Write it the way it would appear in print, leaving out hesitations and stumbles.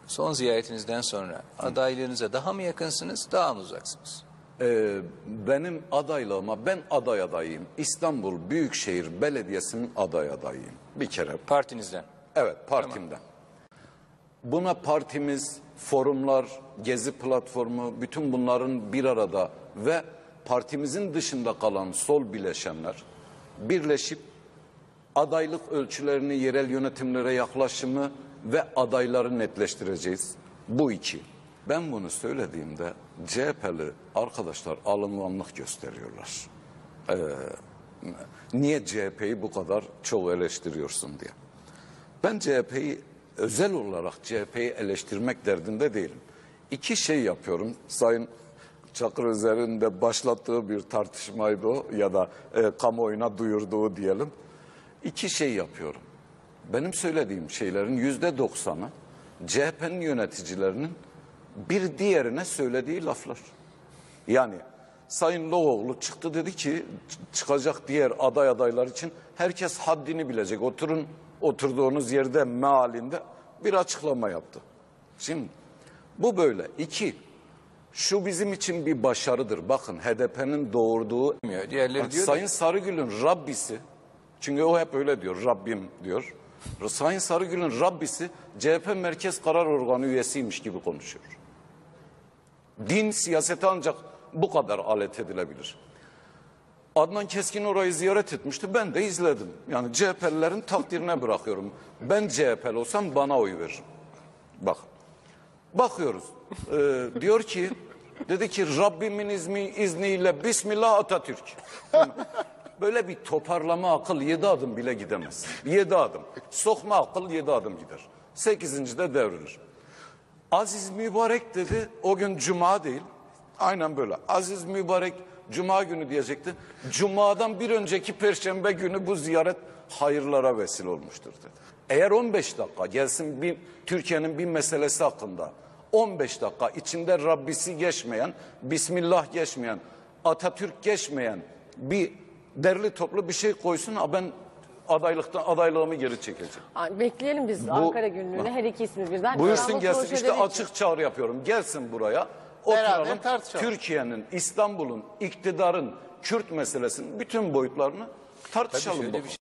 son ziyaretinizden sonra adaylığınıza daha mı yakınsınız, daha mı uzaksınız? Benim adaylığıma, ben aday adayıyım. İstanbul Büyükşehir Belediyesi'nin aday adayıyım. Bir kere. Partinizden. Evet, partimden. Buna partimiz, forumlar, Gezi platformu, bütün bunların bir arada ve partimizin dışında kalan sol bileşenler birleşip adaylık ölçülerini, yerel yönetimlere yaklaşımı ve adayları netleştireceğiz. Bu iki. Ben bunu söylediğimde CHP'li arkadaşlar alınganlık gösteriyorlar. Niye CHP'yi bu kadar çok eleştiriyorsun diye. Ben CHP'yi özel olarak CHP'yi eleştirmek derdinde değilim. İki şey yapıyorum. Sayın Çakır üzerinde başlattığı bir tartışmaydı o ya da kamuoyuna duyurduğu diyelim. İki şey yapıyorum. Benim söylediğim şeylerin %90'ı CHP'nin yöneticilerinin bir diğerine söylediği laflar. Yani Sayın Loğoğlu çıktı dedi ki çıkacak diğer adaylar için herkes haddini bilecek. Oturduğunuz yerde mealinde bir açıklama yaptı. Şimdi bu böyle. İki, şu bizim için bir başarıdır. Bakın HDP'nin doğurduğu Diğerleri diyor Sayın Sarıgül'ün Rabbisi, çünkü o hep öyle diyor, Rabbim diyor. Sayın Sarıgül'ün Rabbisi CHP Merkez Karar Organı üyesiymiş gibi konuşuyor. Din siyasete ancak bu kadar alet edilebilir. Adnan Keskin orayı ziyaret etmişti. Ben de izledim. Yani CHP'lilerin takdirine bırakıyorum. Ben CHP'li olsam bana oy veririm. Bak. Bakıyoruz. Diyor ki, dedi ki Rabbimin izniyle Bismillah Atatürk. Böyle bir toparlama akıl 7 adım bile gidemez. 7 adım. Sokma akıl 7 adım gider. 8. de devrilir. Aziz Mübarek dedi, o gün Cuma değil. Aynen böyle. Aziz Mübarek Cuma günü diyecekti. Cuma'dan bir önceki Perşembe günü bu ziyaret hayırlara vesile olmuştur dedi. Eğer 15 dakika gelsin Türkiye'nin bir meselesi hakkında 15 dakika içinde Rabbisi geçmeyen, Bismillah geçmeyen, Atatürk geçmeyen bir derli toplu bir şey koysun. Ben adaylığımı geri çekeceğim. Bekleyelim biz Ankara günlüğüne her iki ismi birden. Buyursun gelsin, işte açık çağrı yapıyorum. Gelsin buraya. Oturalım. Türkiye'nin, İstanbul'un, iktidarın, Kürt meselesinin bütün boyutlarını tartışalım.